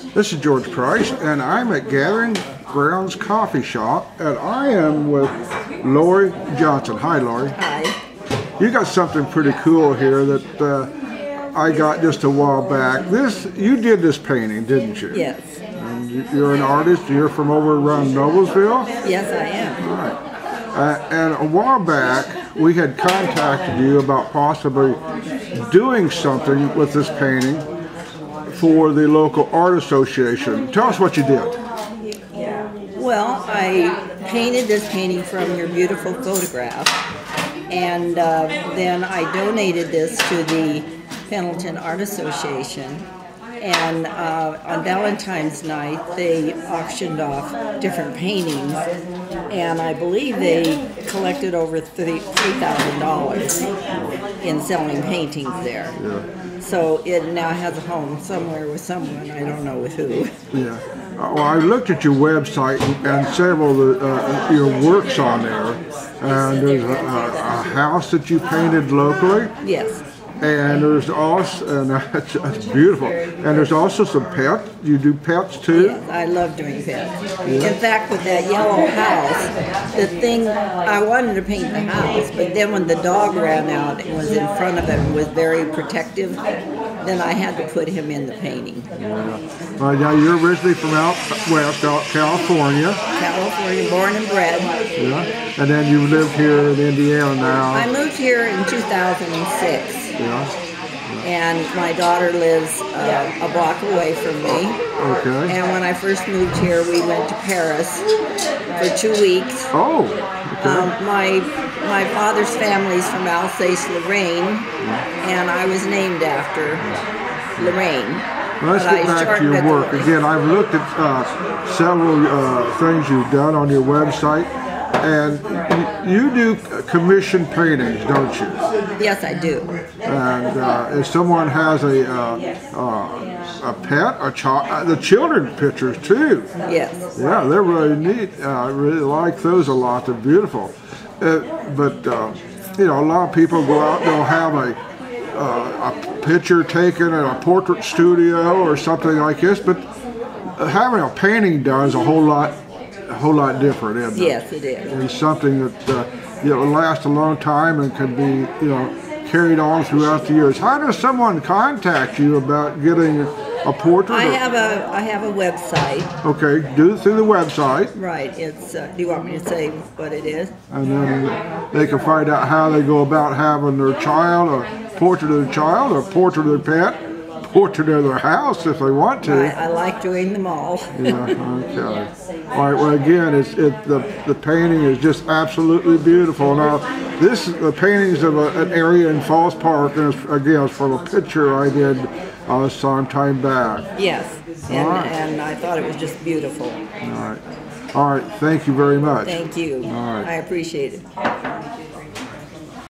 This is George Price, and I'm at Gathering Grounds Coffee Shop, and I am with Lori Johnson. Hi, Lori. Hi. You got something pretty cool here that I got just a while back. You did this painting, didn't you? Yes. And you're an artist. You're from over around Noblesville? Yes, I am. All right. And a while back, we had contacted you about possibly doing something with this painting for the local art association. Tell us what you did. Well, I painted this painting from your beautiful photograph, and then I donated this to the Pendleton Art Association. And on Valentine's night, they auctioned off different paintings, and I believe they collected over $3,000 in selling paintings there. Yeah. So it now has a home somewhere with someone, I don't know with who. Yeah. Well, I looked at your website and several of your works on there, and there's a house that you painted locally. Yes. And there's also, and that's beautiful. And there's also some pets. You do pets too? Yes, I love doing pets. Yeah. In fact, with that yellow house, I wanted to paint the house, but then when the dog ran out and was in front of it and was very protective, then I had to put him in the painting. Yeah. Now you're originally from out west, California. California, born and bred. Yeah. And then you lived here in Indiana now. I moved here in 2006. Yeah. And my daughter lives a block away from me. Okay. And when I first moved here, we went to Paris for 2 weeks. Oh. Okay. My father's family's from Alsace-Lorraine, and I was named after Lorraine. Well, let's get back to your work. Again, I've looked at several things you've done on your website. And you do commission paintings, don't you? Yes, I do. And if someone has a pet, a child, the children pictures too. Yes. Yeah, they're really neat. I really like those a lot. They're beautiful. But you know, a lot of people go out and they'll have a picture taken in a portrait studio or something like this. But having a painting done is a whole lot different, isn't it? Yes, it is. It's something that will last a long time and can be, carried on throughout the years. How does someone contact you about getting a portrait? I have a website. Okay, do it through the website. Right. It's. Do you want me to say what it is? And then they can find out how they go about having their child, a portrait of their child, a portrait of their pet, portrait of their house if they want to. I like doing them all. Yeah, okay. All right, well again, the painting is just absolutely beautiful. Now, the paintings of an area in Falls Park, and it's from a picture I did some time back. Yes, and I thought it was just beautiful. All right, thank you very much. Thank you. All right. I appreciate it.